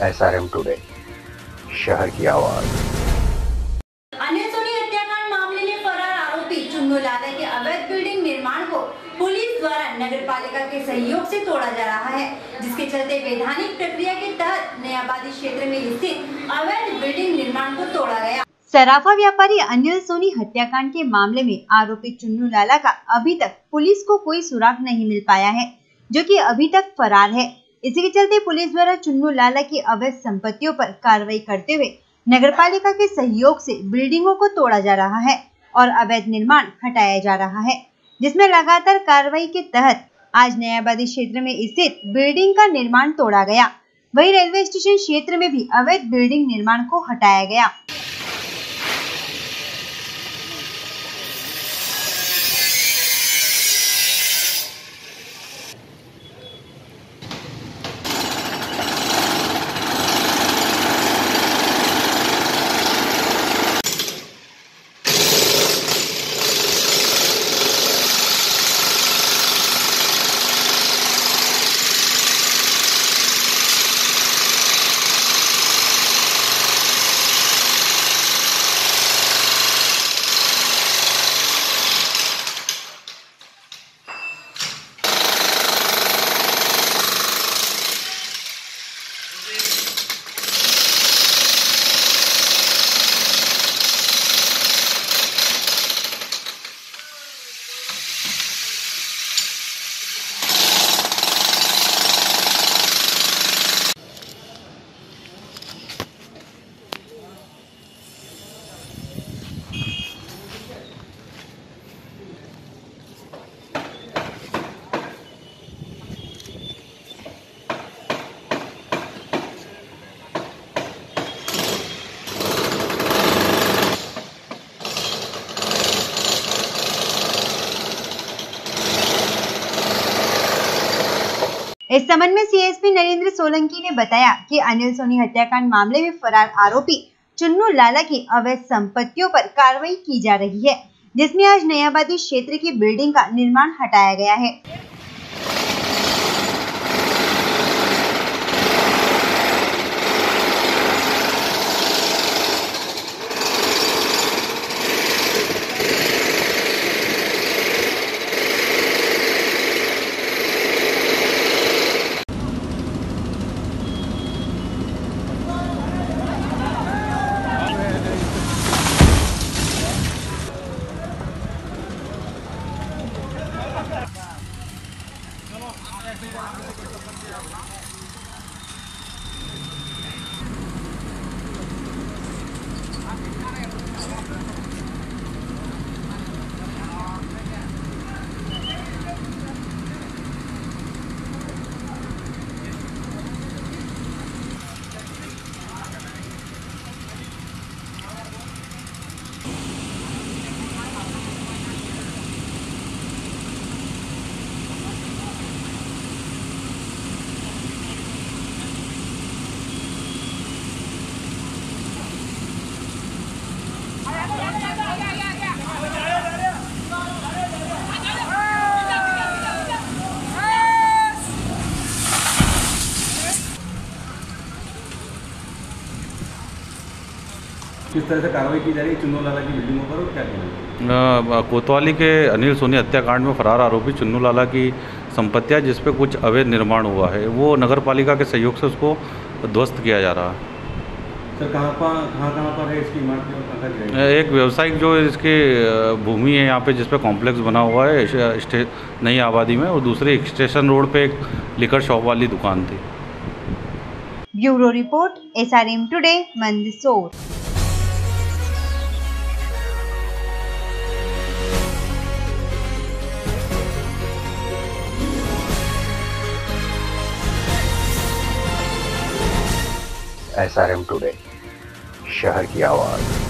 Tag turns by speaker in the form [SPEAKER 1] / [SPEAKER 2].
[SPEAKER 1] SRM today, शहर की आवाज।
[SPEAKER 2] अनिल सोनी हत्याकांड मामले में फरार आरोपी चुन्नू लाला के अवैध बिल्डिंग निर्माण को पुलिस द्वारा नगर पालिका के सहयोग से तोड़ा जा रहा है, जिसके चलते वैधानिक प्रक्रिया के तहत नयाबादी क्षेत्र में स्थित अवैध बिल्डिंग निर्माण को तोड़ा गया।
[SPEAKER 3] सराफा व्यापारी अनिल सोनी हत्याकांड के मामले में आरोपी चुन्नू लाला का अभी तक पुलिस को कोई सुराग नहीं मिल पाया है, जो कि अभी तक फरार है। इसी के चलते पुलिस द्वारा चुन्नू लाला की अवैध संपत्तियों पर कार्रवाई करते हुए नगरपालिका के सहयोग से बिल्डिंगों को तोड़ा जा रहा है और अवैध निर्माण हटाया जा रहा है, जिसमें लगातार कार्रवाई के तहत आज नयाबादी क्षेत्र में स्थित बिल्डिंग का निर्माण तोड़ा गया। वहीं रेलवे स्टेशन क्षेत्र में भी अवैध बिल्डिंग निर्माण को हटाया गया। इस संबंध में सीएसपी नरेंद्र सोलंकी ने बताया कि अनिल सोनी हत्याकांड मामले में फरार आरोपी चुन्नू लाला की अवैध संपत्तियों पर कार्रवाई की जा रही है, जिसमें आज नयाबादी क्षेत्र की बिल्डिंग का निर्माण हटाया गया है।
[SPEAKER 4] किस तरह से कार्रवाई की जा रही है चुन्नू लाला की बिल्डिंगों पर और क्या कहना है?
[SPEAKER 5] कोतवाली के अनिल सोनी हत्याकांड में फरार आरोपी चुन्नू लाला की संपत्तियां जिस पे कुछ अवैध निर्माण हुआ है, वो नगर पालिका के सहयोग से उसको ध्वस्त किया जा रहा है।
[SPEAKER 4] सर कहाँ पर है इसकी इमारत?
[SPEAKER 5] एक व्यवसायिक जो इसकी भूमि है यहाँ पे, जिस पे कॉम्प्लेक्स बना हुआ है नई आबादी में, और दूसरी स्टेशन रोड पे एक लिकर शॉप वाली दुकान थी।
[SPEAKER 3] Bureau report, SRM today, Mandsaur.
[SPEAKER 1] SRM today, शहर की आवाज।